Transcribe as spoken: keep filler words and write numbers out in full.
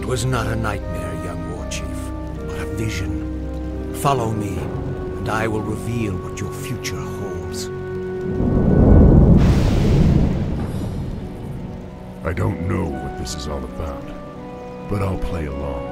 was not a nightmare, young war chief, but a vision. Follow me, and I will reveal what your future holds. I don't know what this is all about, but I'll play along.